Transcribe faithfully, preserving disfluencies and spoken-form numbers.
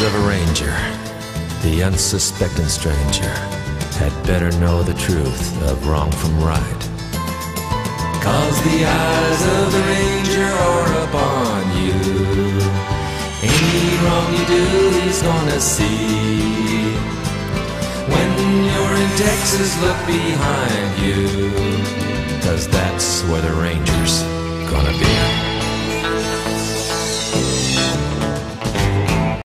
of a ranger, the unsuspecting stranger, had better know the truth of wrong from right. Cause the eyes of the ranger are upon you. Any wrong you do, he's gonna see. When you're in Texas, look behind you, cause that's where the ranger's gonna be.